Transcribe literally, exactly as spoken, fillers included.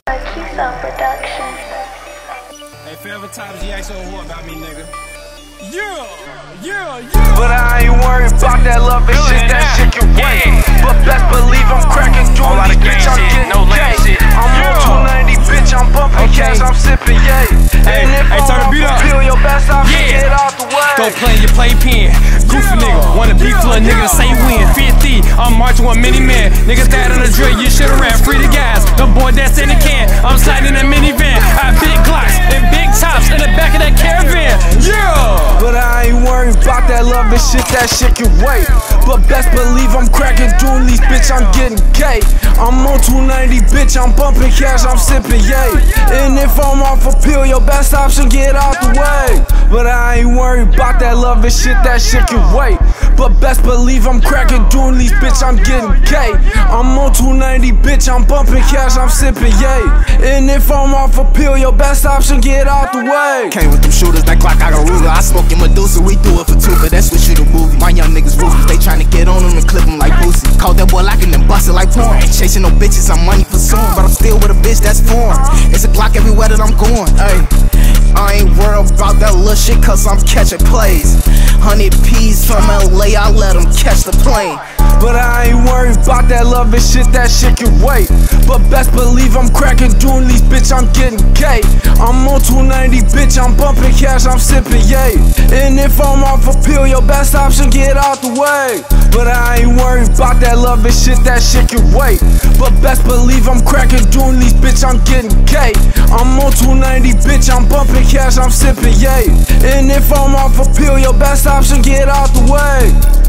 Lil Keso production. Hey, forever times you act so hard about me, nigga. Yeah, yeah, yeah. But I ain't worried about that love and shit, that shit can wait. But best believe I'm cracking through these bitch, I'm getting no gay. I'm on two ninety, bitch, I'm bumping cash, I'm sipping yay. And if I'm off the pill, your best option, get out the way. Go play in your playpen. Goofy nigga, wanna beef for a nigga to say win. fifty, I'm marching with many men. Niggas that on the drill, you should've ran. Free the guys, the boy that's in the can. I'm sliding in a minivan. I have big glocks and big tops in the back of that caravan. Yeah! But I ain't worried about that love and shit, that shit can wait. But best believe I'm cracking doing these bitch, I'm getting gay. I'm on two ninety, bitch, I'm bumping cash, I'm sipping yay. And if I'm off a pill, your best option, get out the way. But I ain't worried about that love and shit, that shit can wait. But best believe I'm cracking doing these bitch, I'm getting gay. I'm on two ninety, bitch, I'm bumping cash, I'm sipping yay. And if I'm off a pill, your best option, get out the way. Came with them shooters, that Glock, I got Ruger. I smoke in Medusa, we do it for two, but that's what you the movie. My young niggas ruthless, they tryna get on them and clip them like Boosie. Caught that boy locking and bust it like porn. Ain't chasing no bitches, I'm money for soon, but I'm still with a bitch that's foreign. It's a Glock everywhere that I'm going, ayy. I ain't worried about that little shit, cause I'm catching plays. Hundred P's from L A, I let them catch the plane. But I ain't worried about that love and shit, that shit can wait. But best believe I'm cracking doing these bitch, I'm getting gay. I'm on two ninety, bitch, I'm bumping cash, I'm sipping yay. And if I'm off a pill, your best option, get out the way. But I ain't worried about that love and shit, that shit can wait. But best believe I'm cracking doing these bitch, I'm getting gay. I'm on two ninety, bitch, I'm bumping cash, I'm sipping yay. And if I'm off a pill, your best option, get out the way.